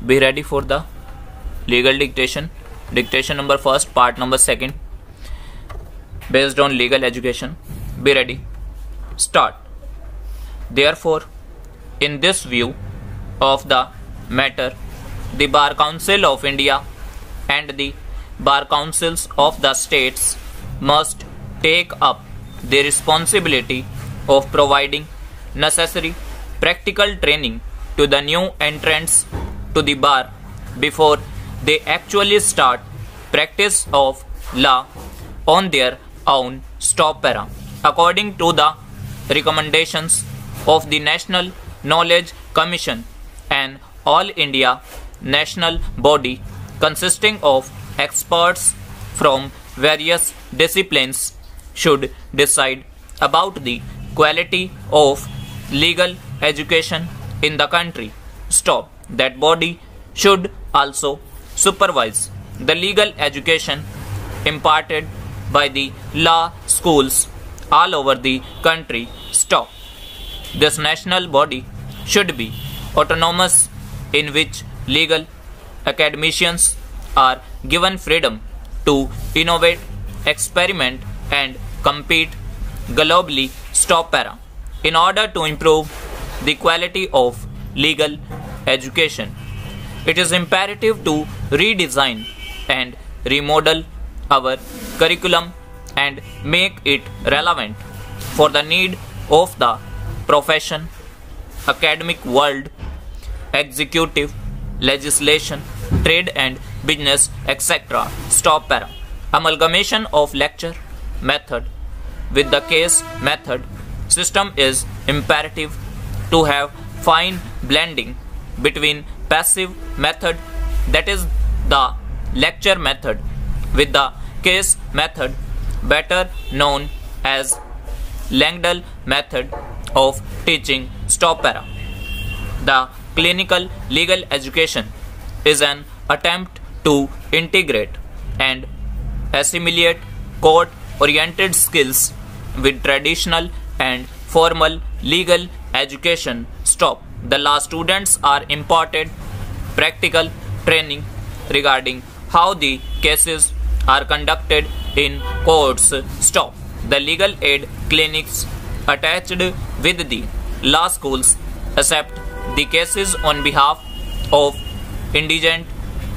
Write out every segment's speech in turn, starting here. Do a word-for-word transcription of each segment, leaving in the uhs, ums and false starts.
Be ready for the legal dictation. Dictation number first, part number second, based on legal education. Be ready. Start. Therefore, in this view of the matter, the Bar Council of India and the Bar Councils of the states must take up the responsibility of providing necessary practical training to the new entrants to the bar before they actually start practice of law on their own stop para, according to the recommendations of the National Knowledge Commission, an all India national body consisting of experts from various disciplines should decide about the quality of legal education in the country. Stop. That body should also supervise the legal education imparted by the law schools all over the country. Stop. This national body should be autonomous, in which legal academicians are given freedom to innovate, experiment and compete globally. Stop para. In order to improve the quality of legal education, it is imperative to redesign and remodel our curriculum and make it relevant for the need of the profession, academic world, executive, legislation, trade and business, et cetera. Stop para. Amalgamation of lecture method with the case method system is imperative to have fine blending between passive method, that is the lecture method, with the case method, better known as Langdell method of teaching. Stop para. The clinical legal education is an attempt to integrate and assimilate court-oriented skills with traditional and formal legal education. Stop. The law students are imparted practical training regarding how the cases are conducted in courts. Stop. The legal aid clinics attached with the law schools accept the cases on behalf of indigent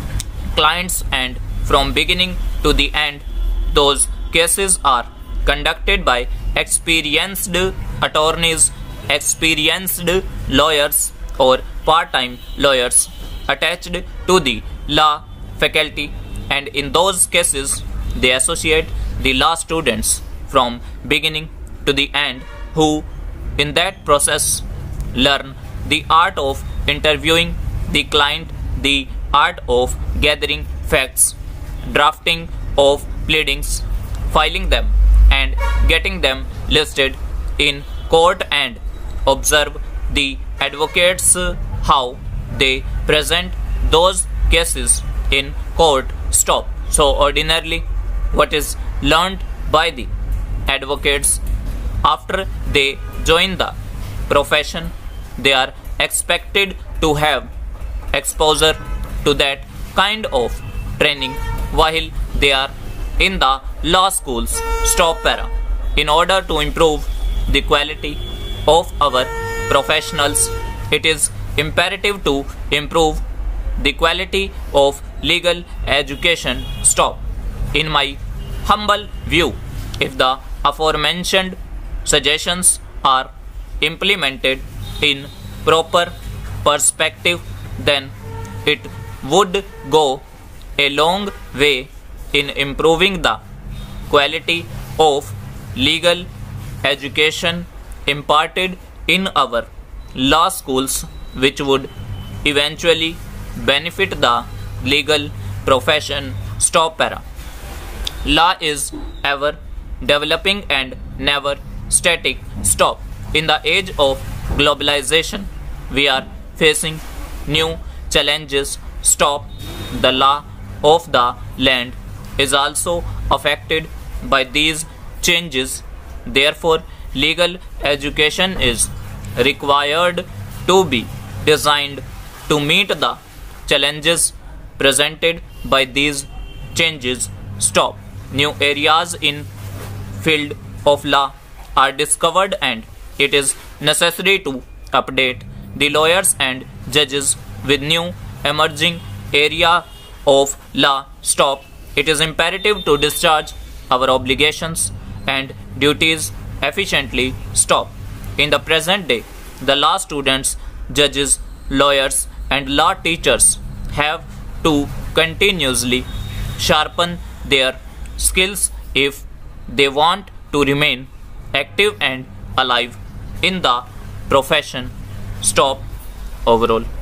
clients, and from beginning to the end those cases are conducted by experienced attorneys, experienced lawyers or part-time lawyers attached to the law faculty, and in those cases they associate the law students from beginning to the end, who in that process learn the art of interviewing the client, the art of gathering facts, drafting of pleadings, filing them and getting them listed in court, and observe the advocates how they present those cases in court. Stop. So ordinarily what is learned by the advocates after they join the profession, they are expected to have exposure to that kind of training while they are in the law schools. Stop para. In order to improve the quality of our professionals, it is imperative to improve the quality of legal education. Stop. In my humble view, if the aforementioned suggestions are implemented in proper perspective, then it would go a long way in improving the quality of legal education imparted in our law schools, which would eventually benefit the legal profession. Stop para. Law is ever developing and never static. Stop. In the age of globalization, we are facing new challenges. Stop. The law of the land is also affected by these changes. Therefore, legal education is required to be designed to meet the challenges presented by these changes stop. New areas in field of law are discovered and it is necessary to update the lawyers and judges with new emerging area of law stop. It is imperative to discharge our obligations and duties efficiently stop. In the present day, the law students, judges, lawyers and law teachers have to continuously sharpen their skills if they want to remain active and alive in the profession. Stop overall.